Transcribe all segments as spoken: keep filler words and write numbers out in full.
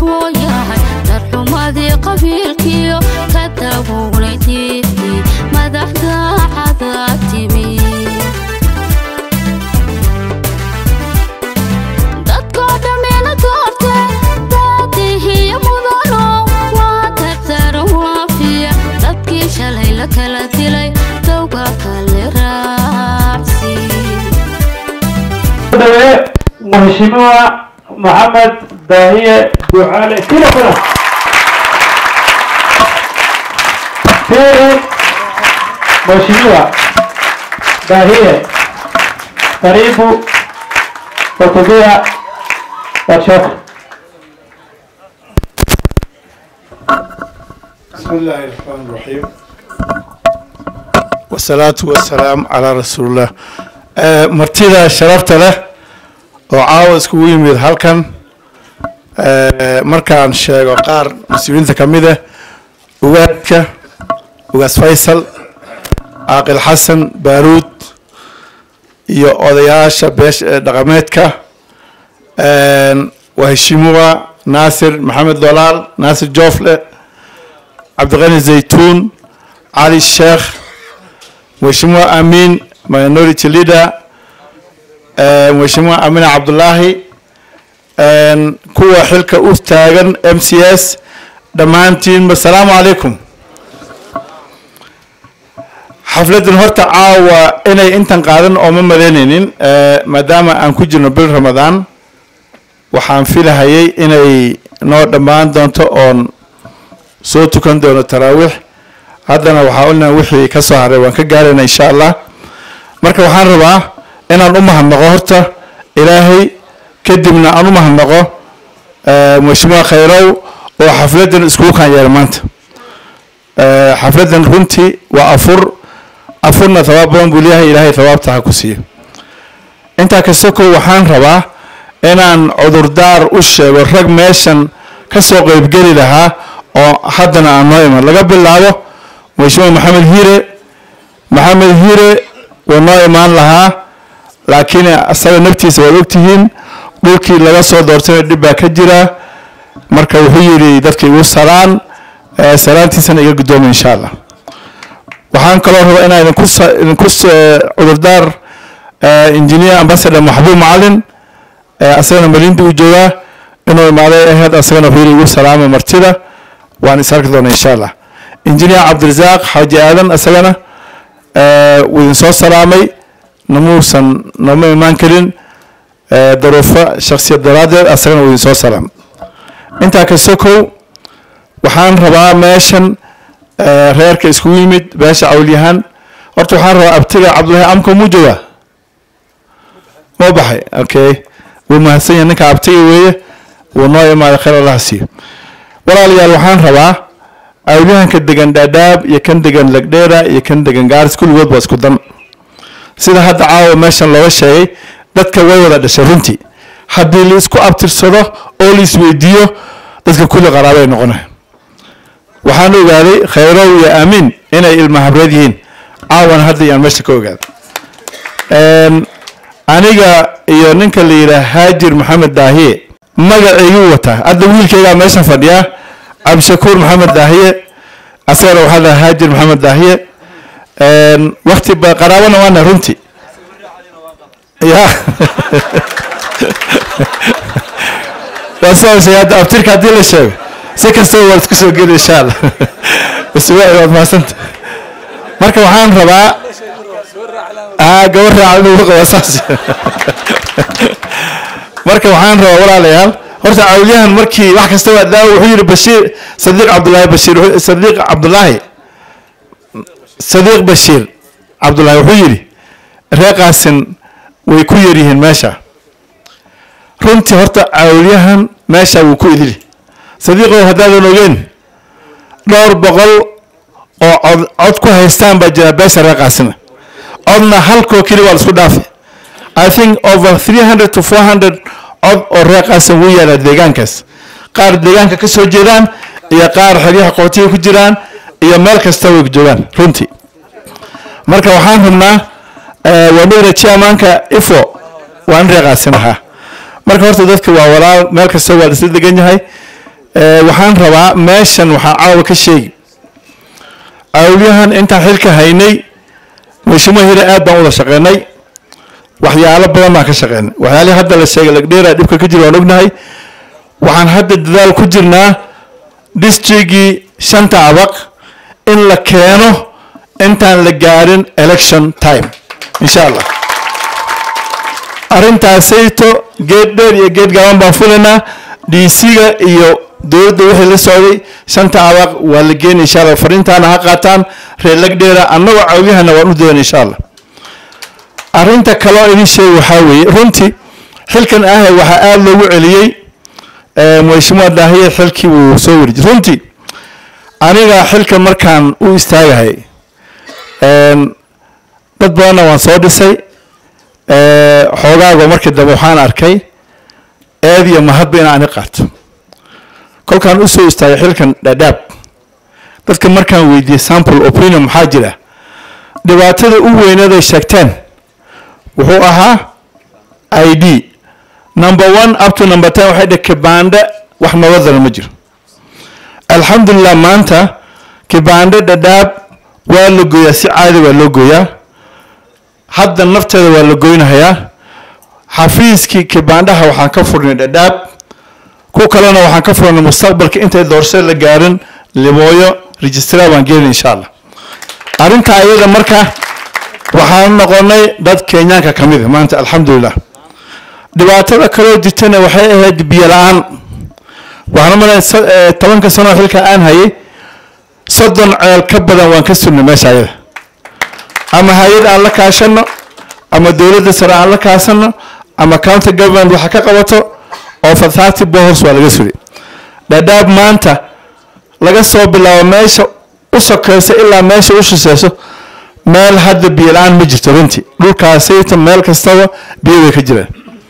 وياي ترحمادي قبيلكيو كتبوا ليتيفي مدحدا عذابتي dadko dhamina doorte baadihi mudano waa tartar waafiya dadkii shalay la kala dilay dawga kale raacsi Mheshimiwa Mohamed Dahiye Duale kila kila Pili Mheshimiwa Dahiye karibu kutugia workshop. بسم الله الرحمن الرحيم والصلاة والسلام على رسول الله. مرتدى شرفت له وعاوز كوي من هالكن مركان شيء وقار مسؤولين تكمله وقتك وقاس فيصل عاقل حسن بارود يا أضياش بيش دقمتك وهشيموا ناصر محمد دولار ناصر جوفله عبد الغني زيتون علي الشيخ وهشيموا أمين minority leader وهشيموا أمين عبد الله كوا حلقة أستاذن إم سي إس دمانتين السلام عليكم. حفلة هرتا عاوة إني إنتن قادن أو من مدينين ما دام أن كجنا بالرمضان وحان في لها يي إني نور دمان دونتو أون صوتو كان دون التراويح هذا وحاولنا وحي كسهر وانكجارنا إن شاء الله مركب وحان ربا إن الأمة هنغورتا إلهي كدمنا الأمة هنغو مشمع خيرو وحفلة الأسبوع كان يرمانت حفلة رنتي وأفر أفرنا ثوابهم بليها إلهي ثواب تحكسيه أنت كسكو وحان ربا إن عذر دار وش والرقم ماشن كسوق يبقى لها أو حدنا عن نايمة لقبل الله مشمع محمد هيري محمد هيري ونايمان لها لكن أصلا نبتي سوالوكتهين بوكي لغا سو دورتين دبا كجرا marka wuxuu yiri dadkii ugu salaan salaantiisana iga gudoomo insha Allah waxaan kaloo rabaa inaan idin ku idin ku cudurdaar engineer ambassador Mahbub Macalin asagana malinta uu jooga inuu imaaday ahayd asagana wuxuu ugu salaamo martida waan isarki doonaa insha Allah engineer Abdulrazaq Haji Aadan asagana uu idin soo salaamay namuusan nama imaan karin daruufa shakhsiyad daraadeed asagana uu idin soo salaam inta ka sokow waxaan rabaa meeshan reerka isku yimid beesha awliyahan horta waxaan rabaa abtiga Cabdullaahi amka muujiga ma baxay okay wuu mahadsan yahay ninka abtiga weeye wuu noo imaado khayr Allah siiyo walaalayaal waxaan rabaa awliyahanka degan Dadaab iyo kan degan Lagdheera iyo kan degan Gaaris kulligood waa isku dan sida hadda caawa meeshan looga sheegay dadka way wada dhashay runtii haddii la isku abtirsado oo la isweydiiyo dadka kulli qaraabay noqonayaan waxaan ogaaday khayrow iyo aamin inay ilma habreed yihiin caawan hadda yaan meesha ka ogaaday aniga iyo ninka la yiraahdo Haajir Maxamed Daahiye magacaygu wata hadda wiilkayga meesha fadhiya Abshakuur Maxamed Daahiye asagana waxaa la Haajir Maxamed Daahiye waqti ba qaraabana waana runtii ya وأصلاً سيادة أبترك هذه الأشياء سكستو والتكسو قيل إن شاء الله بس وعد ما سنت مركب وحان ربا آه قوري على الوقت أساسي مركب وحان ربا ولا ليال ورجع أولياء مركي واحد استوى لا وحير بشير صديق عبد الله بشير صديق عبد الله صديق بشير عبد الله وحيري رقاصن ويكويريهن ماشى runtii horta awliyahan meesha uu ku idili sadiiqo hadaadan ogeyn dhowr boqol oo cod ku haystaan ba jira beesha raqaasina codna halkoo keli waa isku dhaafay I think over three hundred to four hundred cod oo raqaasan uu yaala deegaankaas qaar deegaanka ka soo jeedaan iyo qaar xiriyaha qootiga ku jiraan iyo meel kasta way joogaan runtii marka waxaan rabnaa wadada chairmanka ifo waan raqaasinaha marka horta dadka waa walaal meel kasta waa isla degan yahay waxaan rabaa meeshan waxaan caawa ka sheegi awliyahan intaan xilka haynay mashruuc hira aad baan wada shaqeynay waxyaalo badan baan ka shaqeynay waxyaalaha hadda la sheegay lagdheera dhibka ka jiro waan ognahay waxaan hadda dadaal ku jirnaa districtgii shanta abaq in la keeno intaan la gaarin election time insha allah arrintaasayto geed dheer iyo geed gaaban baan fulaynaa d c-ga iyo dowladda wixii la socday shanta abaq waa la geeni insha allah fariintaana ha qaataan reer lagdheera annagoo caawiyahana waan u doona insha allah arrinta kaloo idin sheegi waxaa weeye runtii xilkan ah waxaa aada loogu celiyey madaxweynaha daahiye xilkii uu soo warji runtii aniga xilka markaan u istaagahay dad badanna waan soo dhisay xoogaaga markii dambe waxaan arkay eed iyo mahadba in aan i qaato kolkaan u soo istaagay xilkan dhadhaab dadka markaan weydiiyey sample opinion maxaa jira dhibaatada u weyneed ay sheegteen wuxuu ahaa i d number one up to number ten waxay dheh kibaandhe wax nabadana ma jiro alxamdulilah maanta kibaandhe dhadhaab waa la gooyaa si caadi waa loo gooyaa hadda nafteeda waa la goynahayaa xafiiskii kibaandhaha waxaan ka furnay dhadhaab ku kalena waxaan ka furnay mustaqbalka intay doorashada la gaarin libooyo registrar baan geelin insha allah arrinta ayada marka waxaan noqonay dad kenyaanka ka mid ah maanta alxamdulilah dhibaatada kaloo jirtana waxay ahayd biyo la-aan waxaan umaleyn tobanka sanoo xilka aan hayay soddon ceel ka badan waan ka surnay meesha ayada ama hay-ad aan la kaashano ama dowladda sare aan la kaashano ama county government waxa ka qabato oo fathaati bohos waa laga suri dhadhaab maanta laga soo bilaabo meesha u sokeysa ilaa meesha u shiseyso meel hadda biyo la-aan ma jirto runtii dhulkaasayta meel kastaba biyo way ka jiraan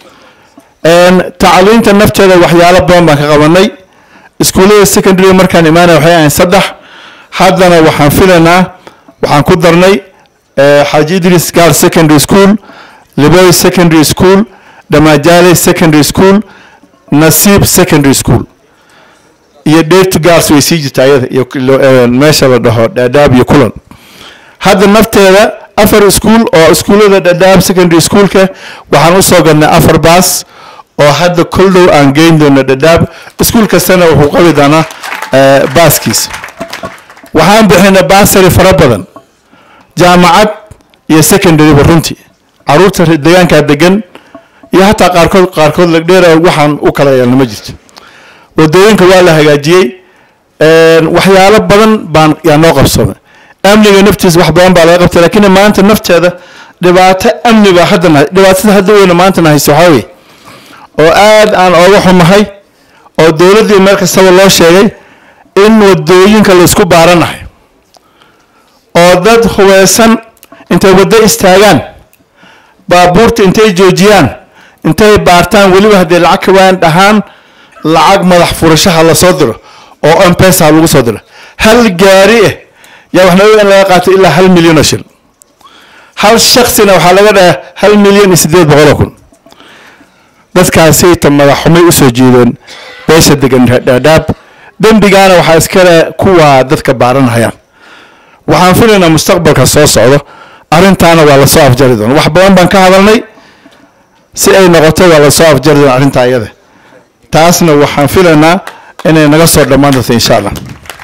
tacliinta nafteeda waxyaalo badan baan ka qabanay iskuullada secondary markaan imaanay waxay ahayn saddex haddana waxaan filaynaa waxaan ku darnay xaaji idris gaal secondary school liboy secondary school dhamaajaale secondary school nasiib secondary school iyo dheertu gaals way sii jirta ayada iyo meesha la dhaho dhadhaab iyo kulan hadda nafteeda afar iskuul oo iskuullada dhadhaab secondary schoolka waxaan u soo gadnay afar baas oo hadda kol dhow aan geyn doono dhadhaab iskuul kastana wuxuu qabi doonaa baaskiisa waxaan bixinay baasari fara badan jaamacad iyo secondaryba runtii caruurta deegaankaa degan iyo hataa qaarkood qaarkood lagdheera waxaan u kala yeelna ma jirto wadooyinka waa la hagaajiyey waxyaalo badan baan yaa noo qabsoomay amniga naftiisa wax badan baa laga qabtay laakiin maanta nafteeda dhibaato amni baa hadda nahay dhibaatada hadda weyna maanta nahayso waxaa weye oo aad aan ooga xumahay oo dowladdii meel kastaba loo sheegay in wadooyinka laysku baaranahay oo dad hubeysan intay waddo istaagaan baabuurta intay joojiyaan intay baartaan weliba hadday lacag ka waan dhahaan lacag madax furashaha la soo diro oo M-Pesa lagu soo diro hal gaari ah yaa waxna in laga qaato ilaa hal milyan oo shil hal shakhsina waxaa laga dhahaa hal milyan iyo siddeed boqol oo kun dadkaasay ta madax xumay u soo jeedeen beesha degan dhadhaab dembigaana waxaa iskale kuwa dadka baaranayaan waxaan filaynaa mustaqbalka soo socdo arrintaana waa la soo afjari doona wax badan baan ka hadalnay si ay noqoto waa la soo afjari doona arrintaa iyada taasna waxaan filaynaa inay naga soo dhammaan doonto insha allah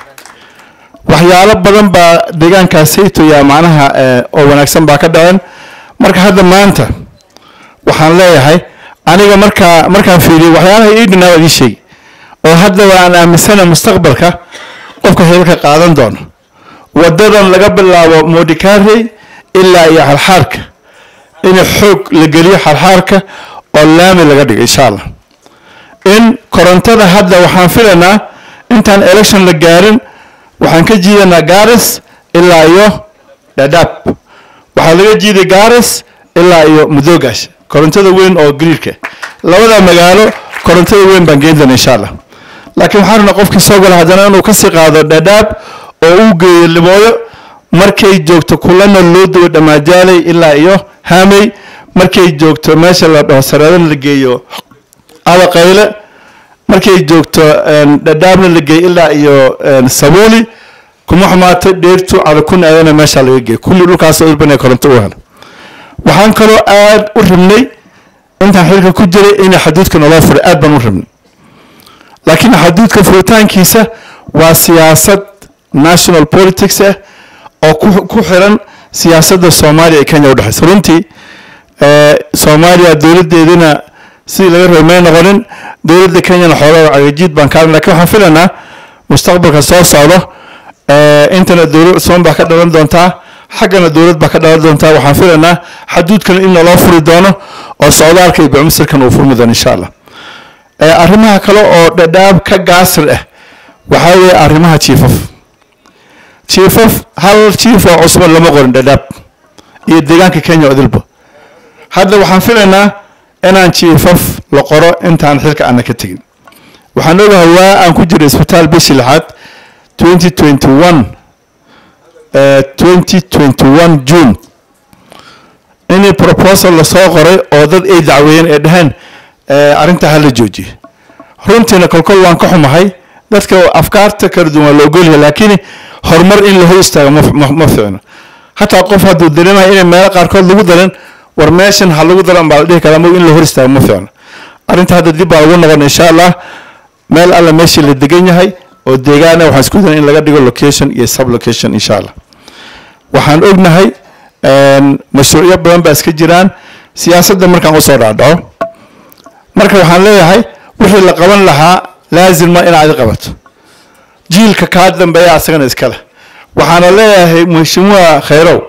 waxyaalo badan baa deegaankaasayto yaa macnaha oo wanaagsan baa ka dhaceen marka hadda maanta waxaan leeyahay aniga markaa markaan fiiriyo waxyaalaha ii dhinaa waa ii sheegi oo hadda waan aaminsana mustaqbalka qofka xilka qaadan doono wadadan laga bilaabo Modikari ilaa iyo xalxaarka in xoog la geliyo xalxaarka oo laami laga dhigo insha Allah in korontada hadda waxaan filaynaa intaan election la gaarin waxaan ka jiidanaa Garis ilaa iyo Dadaab waxaa laga jiiday Garis ilaa iyo Mudogash korontada weyn oo gridka labada magaalo korontada weyn baan geeyna insha Allah laakiin waxaan rabnaa qofkii soo gala hadana inuu ka sii qaado Dadaab oo uu geeyo Libooyo markay joogto kulana loo duwo Dhamaajalay ilaa iyo Hamay markay joogto meesha la dhaho Saradan la geeyo Abaqayle markay joogto dhadhaabna la geey ilaa iyo sabuuli kuma xumaato dheertu cala kun aadana meesha laga geey kulli dhulkaas oo urban koronto u helo waxaan kaloo aad u rabnay intaan xilka ku jiray in xaduudka naloo furay aad baan u rabnay laakiin xaduudka furitaankiisa waa siyaasad national politics ah oo ku xiran siyaasadda Soomaaliya iyo Kenya u dhaxaysa runtii Soomaaliya dawladeedina si laga reemay noqonin dawladda Kenya xoolo cagajiid baan ka laakiin waxaan filanaa mustaqbalka soo socdo intana dawlad Soomaaliya ka dhalan doontaa xaggana dawlad ba ka dhalan doontaa waxaan filanaa xaduudkan in loo furi doono oo Soomaaliya iyo Bacmisirkan uu furmi doono insha Allah arrimaha kale oo dhadhaab ka gaasir ah waxa weeye arrimaha chiefaf chiefaf hal chief oo cusub lama qorin dhadhaab iyo deegaanka Kenya odilba hadda waxaan filaynaa inaan chiefaf la qoro intaan xilka aan ka tagin waxaan ogahay waa aan ku jiray isbitaal bishii lixaad twenty twenty-one uh, twenty twenty-one June inay proposal la soo qoray oo dad ay dacweeyeen ee dhahan arinta hal la joojiyo runtiina kolkol waan ka xumahay dadka afkaarta kala duwan loo gooliyo laakiin horumar in la hor istaago ma fiicno hatta qof hadduu dareemayo in meel qaar kood lagu daran war meeshan hal lagu daran baa dhigi kara in la hor istaago ma fiicno arinta hadda dib baa ugu noqon insha Allah meel alla meeshii la degan yahay oo deegaana waxaan isku dayn in laga dhigo location iyo sub location insha Allah waxaan ognahay mashruucyo badan baa iska jiraan siyaasadda markaan u soo dhaadhaco marka waxaan leeyahay wixii la qaban lahaa laazim ma inaad qabato jiilka ka dambeeya asagana iskala waxaan leeyahay mushimwa khayrow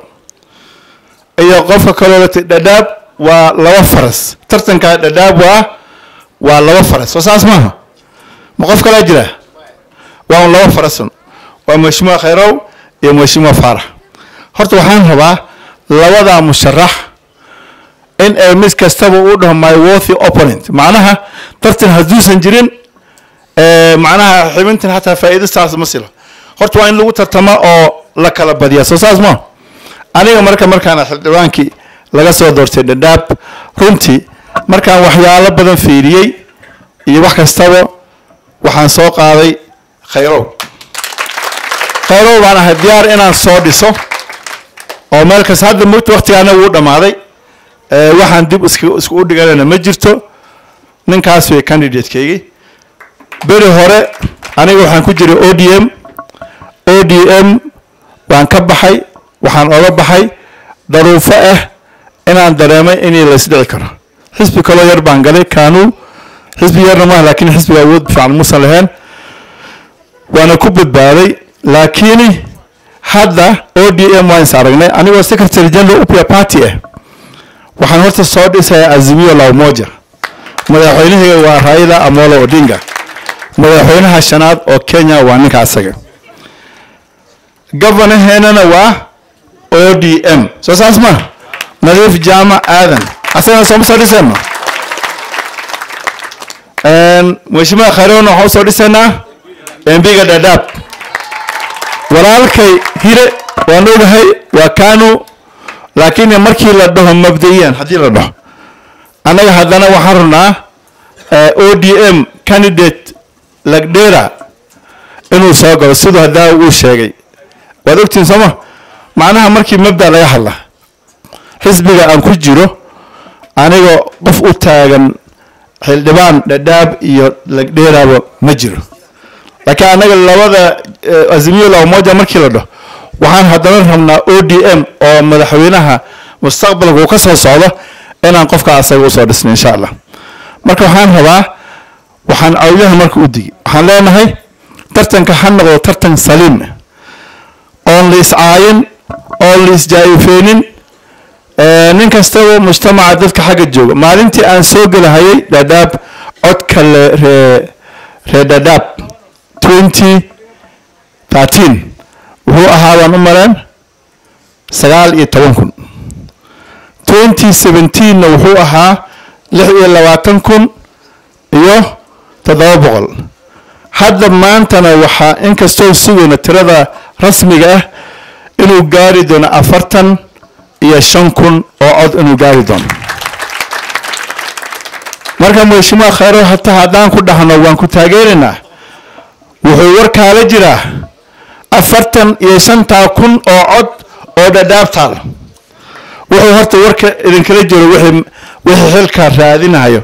iyo qofka kale oo dhadhaab waa laba faras tartanka dhadhaab waa waa laba faras soo saas maaha ma qof kale jira waa laba faras waa mushimwa khayrow iyo mushimwa farax horta waxaan rabaa labada musharax in ay mid kastaba u dhaho my worthy opponent macnaha tartan haduusan jirin ee macnaha xibintan hatta faa'iido saas ma silo horta waa in lagu tartamo oo la kala badiyaa soo saas ma aniga marka markaan xildhibaankii laga soo doortay dhadhaab runtii markaan waxyaalo badan fiiriyay iyo wax kastaba waxaan soo qaaday khayrow khayrow baan ahay diyaar inaan soo dhiso oo meel kasta hadda muddo waqtigaana uu dhamaaday waxaan dib isku isku dhiganayna ma jirto ninkaas way candidate-keegi beri hore aniga waxaan ku jiray O D M O D M waan ka baxay waxaan oga baxay daruufo ah inaan dareemay in la isdhici karo xisbi kale yar baan galay kaanu xisbi yarna ma laakiin xisbiga awood fiican musan lahayn waana ku badbaaday laakiin hadda O D M waan saaragnay aniga secretary general of party ah waxaan horta soo dhisay Azimio la Umoja madaxweynaha waa Raila Amolo Odinga madaxweynaha shanaad oo Kenya waa ninka asaga governorna waa O D M soo saas ma Nadiif Jama Aadan asana soo soo dhisayna een mushima kharoona waxa soo dhisayna M P ga Dadaab walaalkay hire waan ogahay waa kaanu laakiin markii la dhaho mabda'iyan hadii la dhaho anaga hadana waxaan runaa O D M candidate lagdheera inuu soo galo sidoo hadaa uu sheegay waad ogtiin sama macnaha markii mabda laga hadla xisbiga aan ku jiro aniga qof u taagan xildhibaan dhadhaab iyo lagdheeraba ma jiro laakiin anaga labada Azimio la Umoja markii la dhaho waxaan hadana rabnaa O D M oo madaxweynaha mustaqbalka uu ka soo socdo inaan qofka asaga u soo dhisno insha Allah marka waxaan rabaa waxaan awliyaha marka u digi waxaan leenahay tartanka han noqdo tartan saliim oo lees aayin oo lees jaayifeenin ee nin kasta oo mujtamaca dadka xaga jooga maalintii aan soo galahayay Dadaab cod kale re re Dadaab twenty thirteen wuxuu ahaa waan u maran sagaal iyo toban kun twenty seventeen wuxuu ahaa lix iyo labaatan kun iyo toddoba boqol hadda maantana waxa inkastoo sugayna tirada rasmiga ah inuu gaari doono afartan iyo shan kun oo cod inuu gaari doono marka madaxweynaha khayro hataa haddaan ku dhahno waan ku taageeraynaa wuxuu warkaala jiraa afartan iyo shantaa kun oo cod oo dhadhaab taal wuxuu horta warka idinkala jiro wixii wixii xilka raadinayo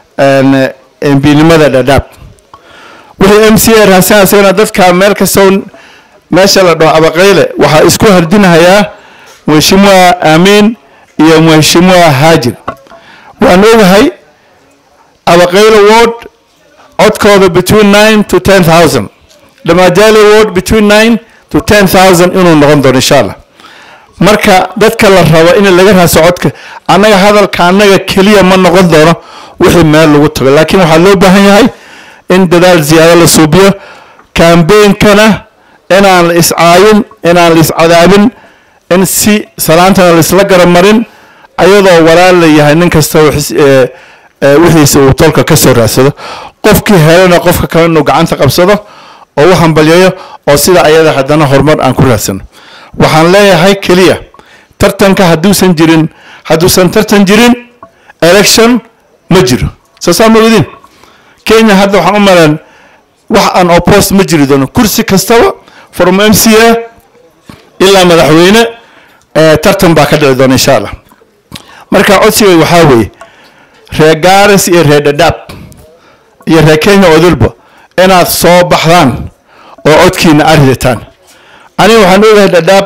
embinimada dhadhaab wixii m c a raadsan asagana dadka meel kastoo meesha la dhaho abaqayle waxaa isku hardinahayaa madaxweynaha aamin iyo madaxweynaha haajir waan ogahay abaqayle ward codkooda between nine to ten thousand dhammaajali ward between nine to ten thousand inuu noqon doono insha allah marka dadka la rabo in laga raaso codka annaga hadalka annaga keliya ma noqon doono wixii meel lagu tago laakiin waxaa loo baahan yahay in dadaal ziyaado la suubiyo kambeynkana inaan la iscaayin inaan la iscadaabin in si salaantana la isla garamarin ayadoo walaal la yahay nin kasta wixiisa uu tolka ka soo raadsado qofkii helana qofka kale inuu gacanta qabsado oo u hambalyayo oo sida ayada haddana horumar aan ku raadsano waxaan leeyahay keliya tartanka hadduusan jirin hadduusan tartan jirin election ma jiro saasaa moodin kenya hadda waxaan u malan wax aan opposed ma jiri doono kursi kastaba from m c a ilaa madaxweyne tartan baa ka dhici doona insha allah marka codsiga waxaa weeye reer gaaris iyo reer dhadhaab iyo reer kenya odulba inaad soo baxdaan oo codkiina aad ridataan aniga waxaan ogahay dhadhaab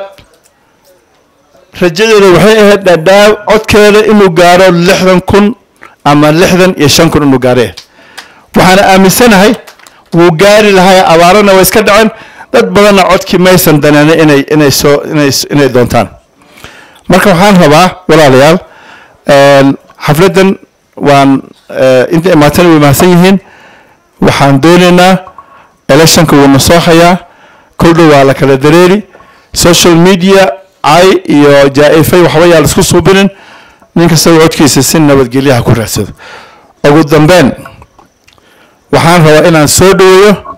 rajadeeda waxay ahayd dhadhaab codkeeda inuu gaaro lixdan kun ama lixdan iyo shan kun inuu gaaree waxaana aaminsanahay wuu gaari lahaa abaarana way iska dhaceen dad badanna codkii maysan daneenay inay inay soo inay inay doontaan marka waxaan rabaa walaalayaal xafladan waan inta imaatana way mahadsan yihiin waxaan doonaynaa electionka wuuna soo hayaa koldhow waa la kala dareeri social media cay iyo jaa-ifay waxba yaa la isku suubinin nin kastaba codkiisa si nabadgelyaha ku raadsado ugu dambeyn waxaan rabaa inaan soo dhaweeyo